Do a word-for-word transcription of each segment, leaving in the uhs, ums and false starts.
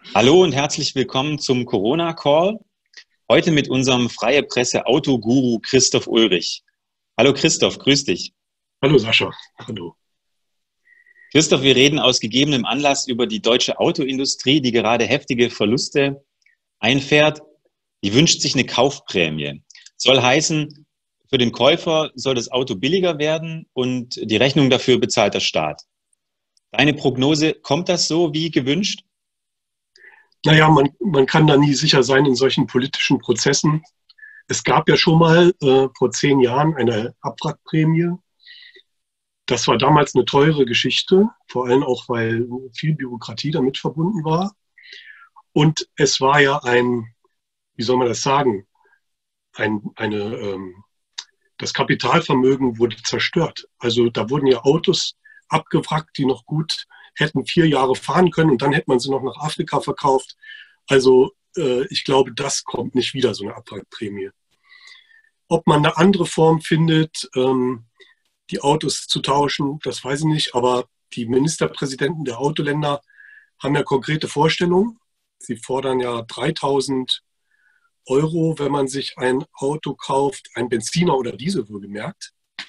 Hallo und herzlich willkommen zum Corona-Call. Heute mit unserem Freie Presse Autoguru Christoph Ulrich. Hallo Christoph, grüß dich. Hallo Sascha, hallo. Christoph, wir reden aus gegebenem Anlass über die deutsche Autoindustrie, die gerade heftige Verluste einfährt. Die wünscht sich eine Kaufprämie. Soll heißen, für den Käufer soll das Auto billiger werden und die Rechnung dafür bezahlt der Staat. Deine Prognose, kommt das so wie gewünscht? Naja, man, man kann da nie sicher sein in solchen politischen Prozessen. Es gab ja schon mal äh, vor zehn Jahren eine Abwrackprämie. Das war damals eine teure Geschichte, vor allem auch, weil viel Bürokratie damit verbunden war. Und es war ja ein, wie soll man das sagen, ein, eine, ähm, das Kapitalvermögen wurde zerstört. Also da wurden ja Autos abgewrackt, die noch gut hätten vier Jahre fahren können und dann hätte man sie noch nach Afrika verkauft. Also äh, ich glaube, das kommt nicht wieder, so eine Abwrackprämie. Ob man eine andere Form findet, ähm, die Autos zu tauschen, das weiß ich nicht, aber die Ministerpräsidenten der Autoländer haben ja konkrete Vorstellungen. Sie fordern ja dreitausend Euro, wenn man sich ein Auto kauft, ein Benziner oder Diesel wohlgemerkt,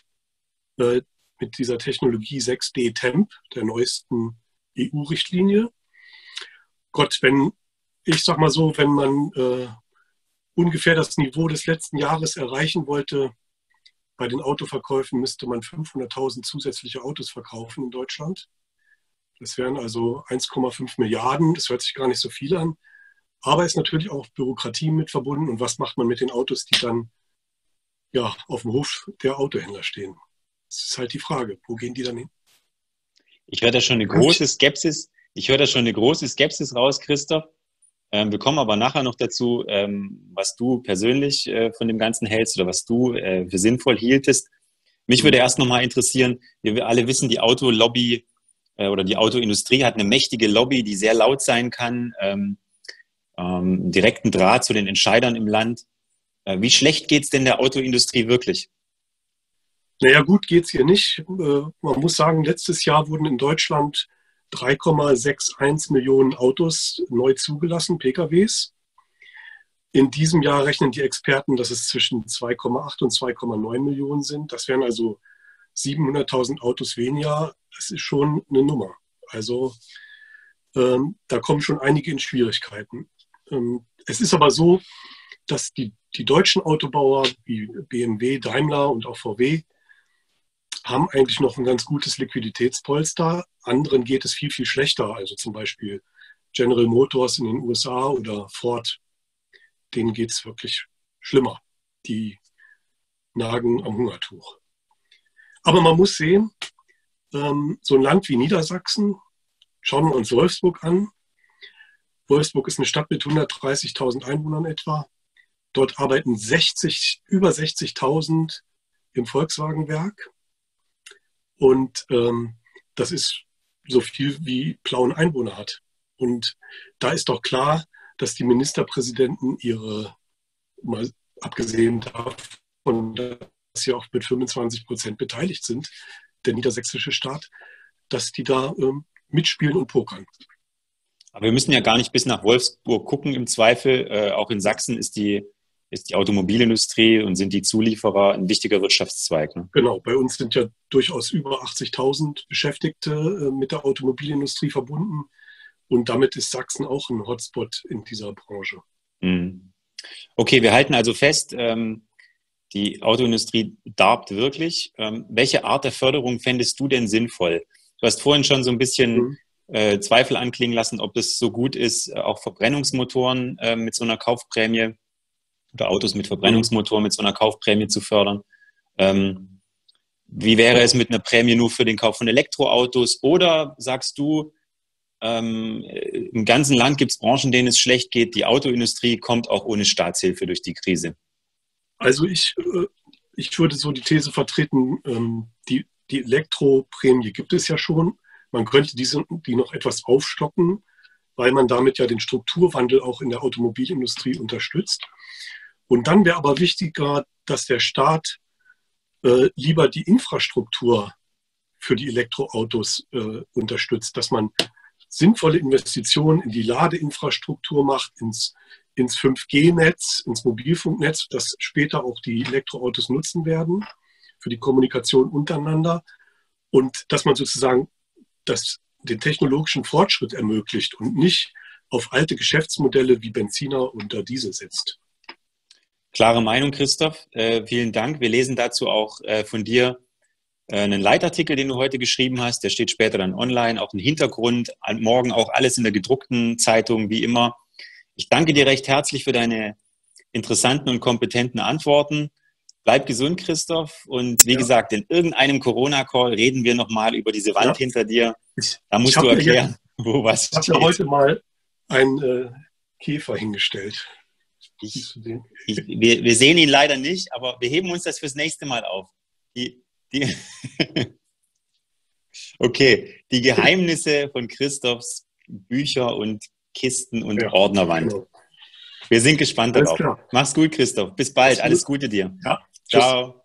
äh, mit dieser Technologie sechs D Temp, der neuesten E U-Richtlinie. Gott, wenn, ich sag mal so, wenn man äh, ungefähr das Niveau des letzten Jahres erreichen wollte, bei den Autoverkäufen müsste man fünfhunderttausend zusätzliche Autos verkaufen in Deutschland. Das wären also eins Komma fünf Milliarden. Das hört sich gar nicht so viel an. Aber ist natürlich auch Bürokratie mit verbunden. Und was macht man mit den Autos, die dann ja, auf dem Hof der Autohändler stehen? Das ist halt die Frage, wo gehen die dann hin? Ich höre da schon eine große Skepsis. Ich höre da schon eine große Skepsis raus, Christoph. Ähm, wir kommen aber nachher noch dazu, ähm, was du persönlich äh, von dem Ganzen hältst oder was du äh, für sinnvoll hieltest. Mich würde erst nochmal interessieren, wir alle wissen, die Autolobby äh, oder die Autoindustrie hat eine mächtige Lobby, die sehr laut sein kann, ähm, ähm, direkten Draht zu den Entscheidern im Land. Äh, wie schlecht geht's denn der Autoindustrie wirklich? Naja, gut geht's hier nicht. Man muss sagen, letztes Jahr wurden in Deutschland drei Komma einundsechzig Millionen Autos neu zugelassen, P K Ws. In diesem Jahr rechnen die Experten, dass es zwischen zwei Komma acht und zwei Komma neun Millionen sind. Das wären also siebenhunderttausend Autos weniger. Das ist schon eine Nummer. Also ähm, da kommen schon einige in Schwierigkeiten. Ähm, es ist aber so, dass die, die deutschen Autobauer wie B M W, Daimler und auch V W haben eigentlich noch ein ganz gutes Liquiditätspolster. Anderen geht es viel, viel schlechter. Also zum Beispiel General Motors in den U S A oder Ford, denen geht es wirklich schlimmer. Die nagen am Hungertuch. Aber man muss sehen, ähm, so ein Land wie Niedersachsen, schauen wir uns Wolfsburg an. Wolfsburg ist eine Stadt mit hundertdreißigtausend Einwohnern etwa. Dort arbeiten sechzig, über sechzigtausend im Volkswagenwerk. Und ähm, das ist so viel wie Plauen Einwohner hat. Und da ist doch klar, dass die Ministerpräsidenten ihre, mal abgesehen davon, dass sie auch mit fünfundzwanzig Prozent beteiligt sind, der niedersächsische Staat, dass die da ähm, mitspielen und pokern. Aber wir müssen ja gar nicht bis nach Wolfsburg gucken im Zweifel. Äh, auch in Sachsen ist die, ist die Automobilindustrie und sind die Zulieferer ein wichtiger Wirtschaftszweig. Ne? Genau, bei uns sind ja durchaus über achtzigtausend Beschäftigte äh, mit der Automobilindustrie verbunden. Und damit ist Sachsen auch ein Hotspot in dieser Branche. Mhm. Okay, wir halten also fest, ähm, die Autoindustrie darbt wirklich. Ähm, welche Art der Förderung fändest du denn sinnvoll? Du hast vorhin schon so ein bisschen Mhm. äh, Zweifel anklingen lassen, ob es so gut ist, äh, auch Verbrennungsmotoren äh, mit so einer Kaufprämie oder Autos mit Mhm. Verbrennungsmotoren mit so einer Kaufprämie zu fördern. Ähm, wie wäre es mit einer Prämie nur für den Kauf von Elektroautos? Oder sagst du, ähm, im ganzen Land gibt es Branchen, denen es schlecht geht, die Autoindustrie kommt auch ohne Staatshilfe durch die Krise? Also ich, äh, ich würde so die These vertreten, ähm, die, die Elektroprämie gibt es ja schon. Man könnte diese, die noch etwas aufstocken, weil man damit ja den Strukturwandel auch in der Automobilindustrie unterstützt. Und dann wäre aber wichtiger, dass der Staat äh, lieber die Infrastruktur für die Elektroautos äh, unterstützt, dass man sinnvolle Investitionen in die Ladeinfrastruktur macht, ins, ins fünf G Netz, ins Mobilfunknetz, das später auch die Elektroautos nutzen werden, für die Kommunikation untereinander. Und dass man sozusagen das, den technologischen Fortschritt ermöglicht und nicht auf alte Geschäftsmodelle wie Benziner oder Diesel setzt. Klare Meinung, Christoph. Äh, vielen Dank. Wir lesen dazu auch äh, von dir äh, einen Leitartikel, den du heute geschrieben hast. Der steht später dann online, auch ein Hintergrund. An, morgen auch alles in der gedruckten Zeitung, wie immer. Ich danke dir recht herzlich für deine interessanten und kompetenten Antworten. Bleib gesund, Christoph. Und wie ja. gesagt, in irgendeinem Corona-Call reden wir nochmal über diese Wand ja. hinter dir. Da musst du erklären, jetzt, wo was steht. Ich habe ja heute mal einen äh, Käfer hingestellt. Ich, ich, wir, wir sehen ihn leider nicht, aber wir heben uns das fürs nächste Mal auf. Die, die okay, die Geheimnisse von Christophs Bücher und Kisten und ja, Ordnerwand. Genau. Wir sind gespannt darauf. Mach's gut, Christoph. Bis bald. Alles Gute dir. Ja. Ciao.